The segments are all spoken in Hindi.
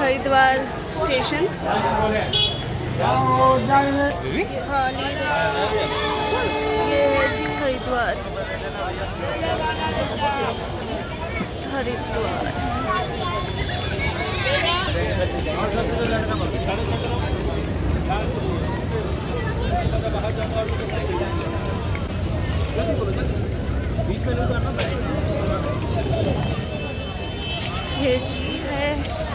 हरिद्वार स्टेशन। हाँ ये है जी हरिद्वार। ये जी है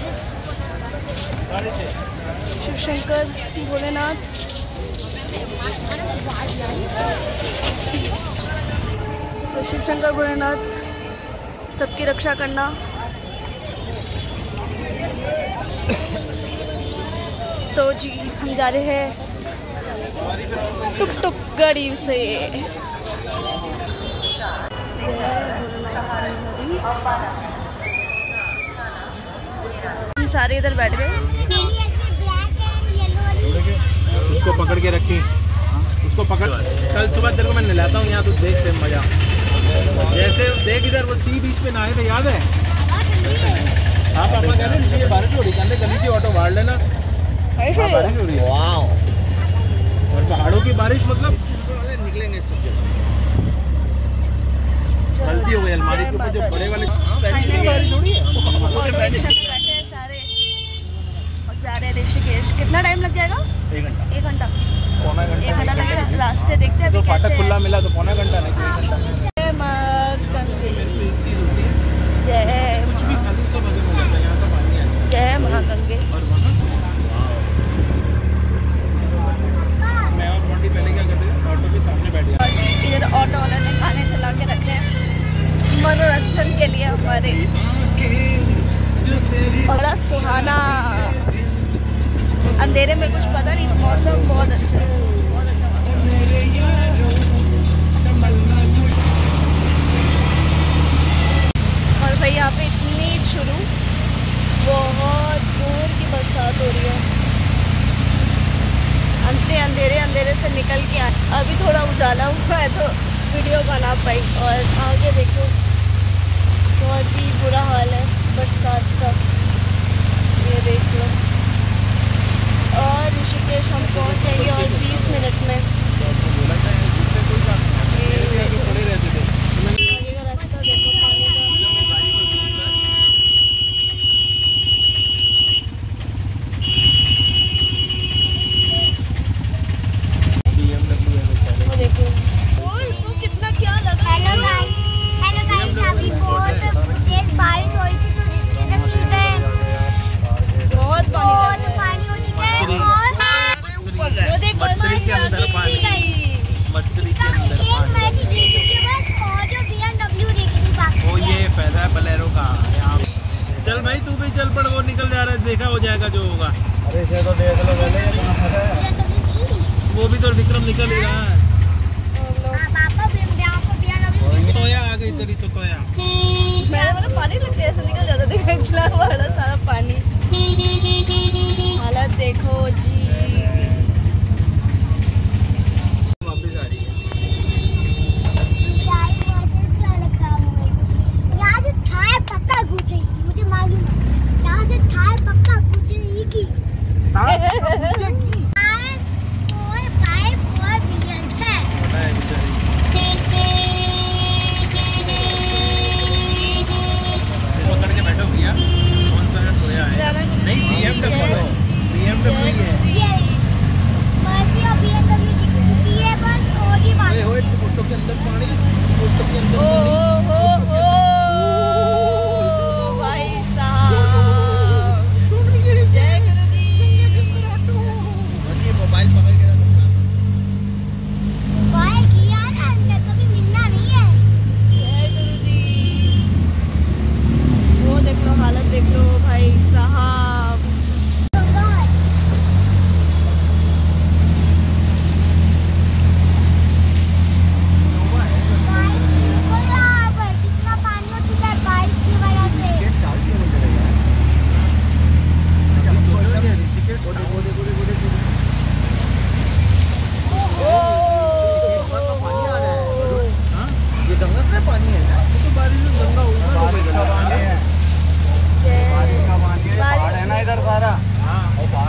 शिव शंकर भोलेनाथ। तो शिव शंकर भोलेनाथ सबकी रक्षा करना। तो जी हम जा रहे हैं टुक टुक गाड़ी से। हम सारे इधर बैठ गए। उसको पकड़ के रखी, उसको पकड़। कल सुबह तेरे को मैं नहलाता हूँ यहाँ, तो देख से मजा। जैसे देख इधर वो सी बीच पे नहाए थे, याद है? हाँ पापा कहते हैं बारिश हो रही, कहते गली की ऑटो मार लेना, बारिश हो रही है। वाओ। और पहाड़ों की बारिश मतलब निकलेंगे। गलती हो गई अलमारी के ऊपर जो बड़े वाले बारिश हो रही है। जा रहे ऋषिकेश। कितना टाइम लग जाएगा? 1 घंटा। 1 घंटा, पौना घंटा, 1 घंटा लगेगा। रास्ते देखते हैं अभी कैसे है। खुला मिला तो पौना घंटा नहीं, 1 घंटा। जय मां गंगे, जय कुछ भी खाली सब मजे में जाता है। यहाँ का पानी है। जय मां गंगे। और वहाँ मैं और बॉन्डी पहले क्या करते थे, ऑटो के सामने बैठ गया। इधर ऑटो वाले ने खाने चला के रखे हैं मनोरंजन के लिए हमारे। बड़ा सुहाना, अंधेरे में कुछ पता नहीं, मौसम बहुत अच्छा है, बहुत अच्छा मौसम। और भाई यहाँ पे इतनी शुरू, बहुत दूर की बरसात हो रही है। अंधेरे से निकल के आए, अभी थोड़ा उजाला हुआ है तो वीडियो बना पाई। और आगे देखो बहुत ही बुरा हाल है बरसात का, ये देख लो। और ऋषिकेश हम पहुंच जाएंगे और 20 मिनट में। आगे का रास्ता देखो पानी का। वो देखो तो कितना क्या लगा। हेलो गाइस, अभी बहुत तेज बारिश हो रही थी तो ऋषिकेश में बहुत पानी हो चुका है। और वो देख मछली के अंदर पानी, मछली के अंदर पानी। और जो BMW देखनी बाकी है, वो ये फायदा है बोलेरो का। चल भाई तू भी चल पड़, वो निकल जा रहा है, देखा हो जाएगा जो होगा। अरे इसे तो देख लो पहले, वो भी तो विक्रम निकल ही रहा है। तोया आ गई तेरी तो तोया। मेरे मतलब पानी लग गया, ऐसे निकल जाता, देखो इतना बड़ा सारा पानी। हालत देखो जी। वापस आ रही है। यहाँ से थार पक्का गुजरेगी, मुझे मालूम है। यहाँ से थार पक्का गुजरेगी। कौन सा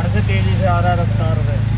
से तेजी से आ रहा है रफ्तार में।